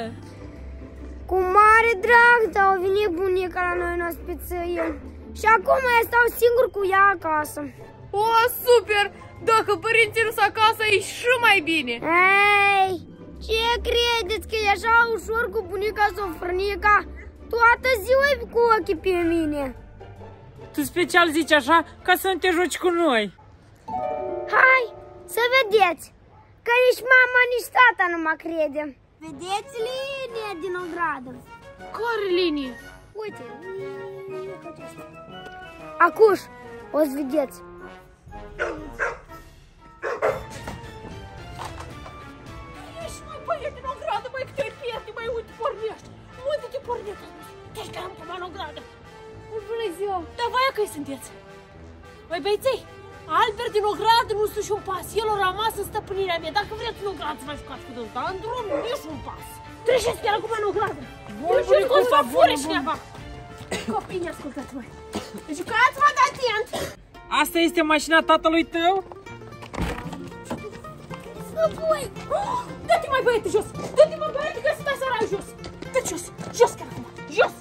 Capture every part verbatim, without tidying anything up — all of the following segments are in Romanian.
Cu mare drag au venit bunica la noi în ospiție. Și acum eu stau singur cu ea acasă. O, super! Dacă părinții nu sunt acasă, e și mai bine. Ei, ce credeți că e așa ușor cu bunica Sofrănica? Toată ziua e cu ochii pe mine. Tu special zici așa ca să nu te joci cu noi. Hai, să vedeți că nici mama, nici tata nu mă crede. Vedeți linia din ogradă? Care linie? Uite, acuș, o să vedeți. Ești, mai băiet din ogradă, mai că te-ai pierde, mai uite, pornești. Uite-te, pornești. Ești că am pămat în ogradă. Bună ziua. Da, voi că sunteți? Băi, băieței, Albert din ogradă nu stă și un pas. El a rămas în stăpânirea mea. Dacă vreți în ogradă să vă jucați cu dânsul, dar în drum nici un pas. Treceți chiar acum în ogradă. Bun, bunică, să vă fure cineva. Copiii, ascultați-mă. Jucați-vă de atent. Asta este mașina tatălui tău? Înapoi! Dă-te mai băiete jos! Dă-te mai băiete că să-ți sărai jos! Dă-te jos! Jos chiar acum! Jos!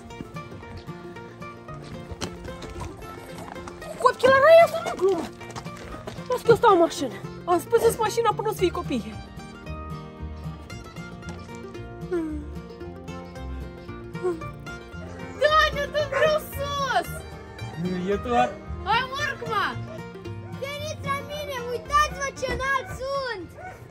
Copchilăraia asta nu-i glumă! Las că eu stau în mașină! Am spus-ți mașina până o să fii copii! Doamne, tu vreau sus! E doar... Hai, urc, mă! Veniți la mine, uitați-vă ce înalt sunt!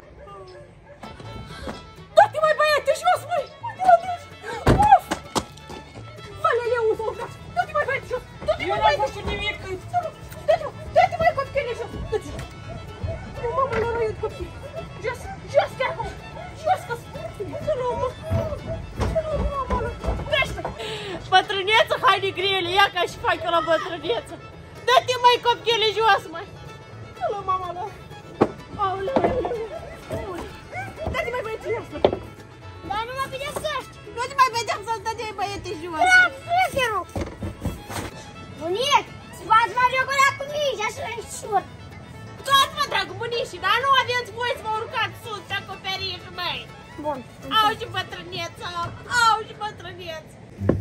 Dă-te mai băiete jos, măi! Uf! Valeleu, uzogaș! Dă-te mai băiete jos! Dă-te mai băiete jos! nimic! Dă-te, dă-te mai copchile jos! Dă-te! Nu, mamă, la răiut copii! Jos, jos chiar acum! Jos, că spune! Dă-l-o, mă! Dă-l-o, mamă, ăla! Crește! Bătrâneță, haine grele! Ia ca și fac eu la bătrâneță! Dă-te mai copchile jos, măi! Dă-l-o, mama, ăla! Aoleu, aoleu! Dă-te mai băieți jos, măi! Dar nu mă pedepsești! Nu te mai vedem să-ți dădeai băiete jos! Ura, frecherul! Bunic, scoați mă jocura cu mingea și la șur! Tot, mă, dragul bunișii, dar nu aveți voie să vă urcați sus pe acoperiș, măi! Bun. Au și bătrâneță! Au și bătrâneță!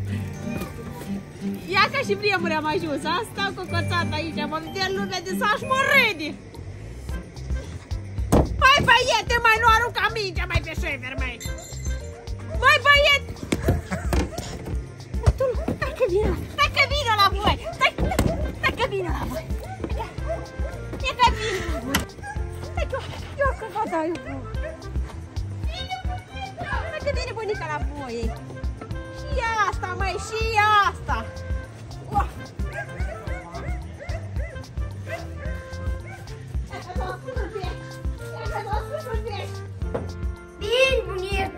Ia ca și vremuri am ajuns, asta cu coțata aici, mă vedea lumea de saș morâni! Hai, băiete, mai nu arunca mingea mai pe șever, măi! Mai băiete! Dacă vină, dacă vină la voi! Dacă vină la voi! Dacă vină la voi! Dacă eu că vă dau eu voi! Dacă vine bunica la voi! Și asta, măi, și asta! Oh. Bine, bunic!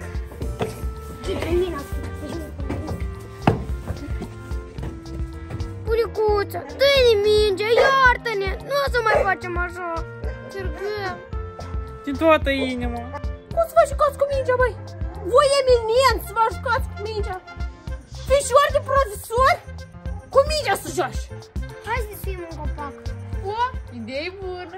Bunicuță, dă-i mingea, iartă-ne! Nu o să mai facem așa! Cergăm! Din toată inima! Cum să vă jucați cu mingea, băi? Voi eminenți să vă jucați cu mingea! Fișori de profesori? Cu mingea să joci! Hai să fim în copac! O, idee bună!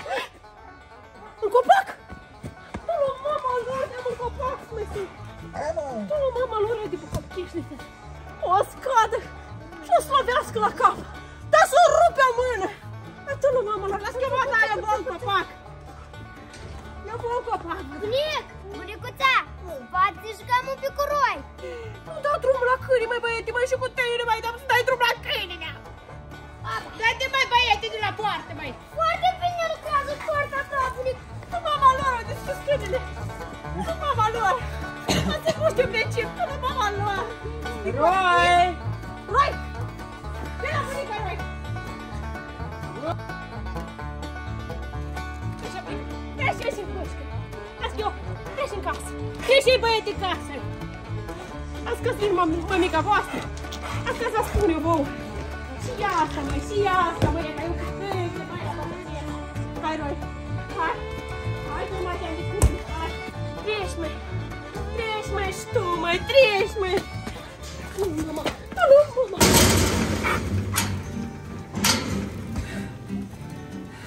În copac? Tu, mama lor, ne-am în copac, măi! Tu, mama lor, de bucăpcheșniță! O scadă și o slovească la cap! Dar să o rupe o mână! Tu, mama lor, las că mă da, eu vă în copac! Eu vă în copac! Bunic! Bunicuța! Poate să jucăm un pic cu roi! Nu dau drumul la câini, măi băiete, măi, și cu tine mai dăm să dai drumul la câini, nea! Dă-te, măi, băiete, de la poartă, măi! Foarte bine lucrează poarta ta, bunic! Tu, mama lor, au deschis câinele! Tu, mama lor! Ați puște pe cip, tu, mama lor! Roi! Roi! Vine la bunica, Roi! Așa, bine, treci, ieși în cușcă! Las că eu, treci în casă! Treci ei, băiete, în casă! Azi că-ți vin mămica voastră! Azi că să spun eu vouă! Și ia asta, măi, și ia asta, măi, că eu câte, mai la bătărie! Hai, Roi! Hai! Hai, tu, mă, te-am discutat! Hai! Treci, măi! Treci, măi, și tu, măi, treci, măi! Nu, mama! Nu, mama!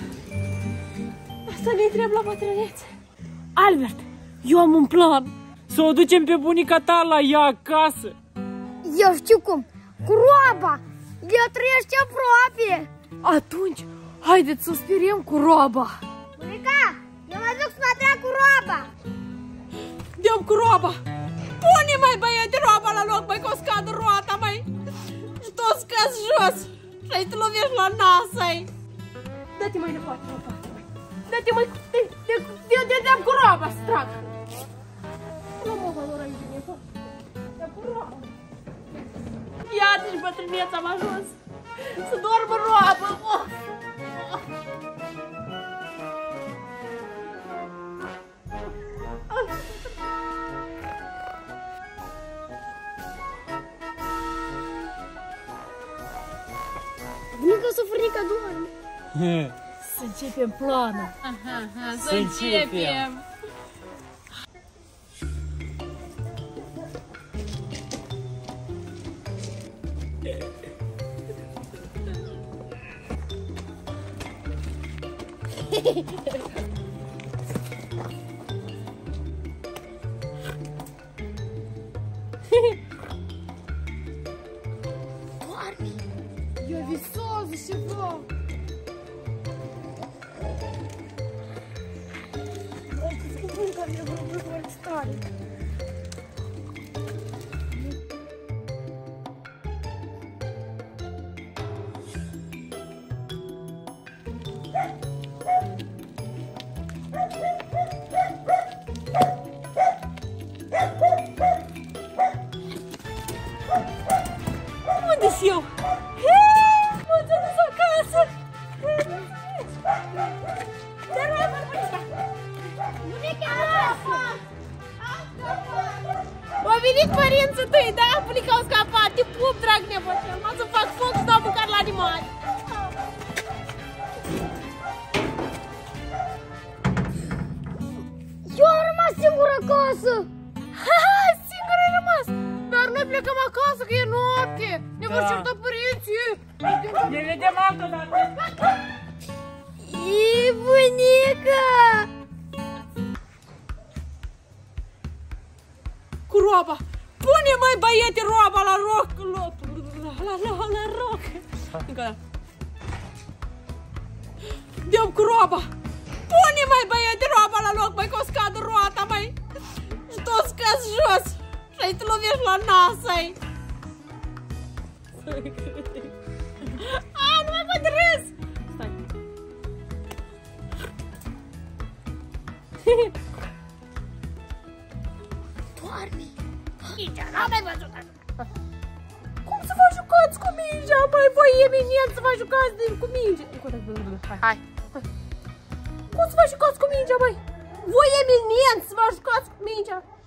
Asta ne-i trebuie la bătrânețe! Albert, eu am un plan! Să o ducem pe bunica ta la ea acasă. Eu știu cum. Cu roaba. Ea trăiește aproape. Atunci, haideți să o speriem cu roaba. Bunica, eu mă duc să mă trag cu roaba. Dăm cu roaba. Pune, mai băiete, roaba la loc, mai că o scadă roata, mai. Și tot scazi jos. Și ai te lovești la nasă-i. Dă-te mai departe, mai departe. Dă-te mai... Dă-te cu roaba să trag. Nu mă valor aici, mie, fă. Dă cu roaba. Iată-și bătrâneța am ajuns. Să dormă roabă. Oh. Bunica Sofrica doarme. Să începem planul. Să începem. Doarme. Eu visează ceva. Bunica mi-a vorbit foarte tare. Unde-s eu? M-am dus acasă! Te rog, Bunica! Bunica, acasă! Au venit părinții tăi, da? Bunica au scapat! Te pup, drag nepoțel! M-am să fac foc și dau mâncare la animali! Eu am rămas singur acasă! Ha, singur ai rămas! Dar noi plecăm acasă, că e noapte! Ne vor certa părinții! Ne vedem altă dată. E, bunica! Cu roaba! Pune, mai băiete, roaba la roc! La, la, la, la roc! Încă o dată. Dăm cu roaba! Pune, mai băiete, roaba la loc, mai că o scadă roata, mai. Și tot scazi jos. Și ai te lovești la nasă-i. A, nu mai pot râs! Stai. Doarme! Mingea, n-am mai văzut așa. Cum să vă jucați cu mingea? Mai voi eminent să vă jucați din, cu minge. Hai, hai. Cum să vă jucați cu mingea, măi? Voi eminent să vă jucați cu mingea.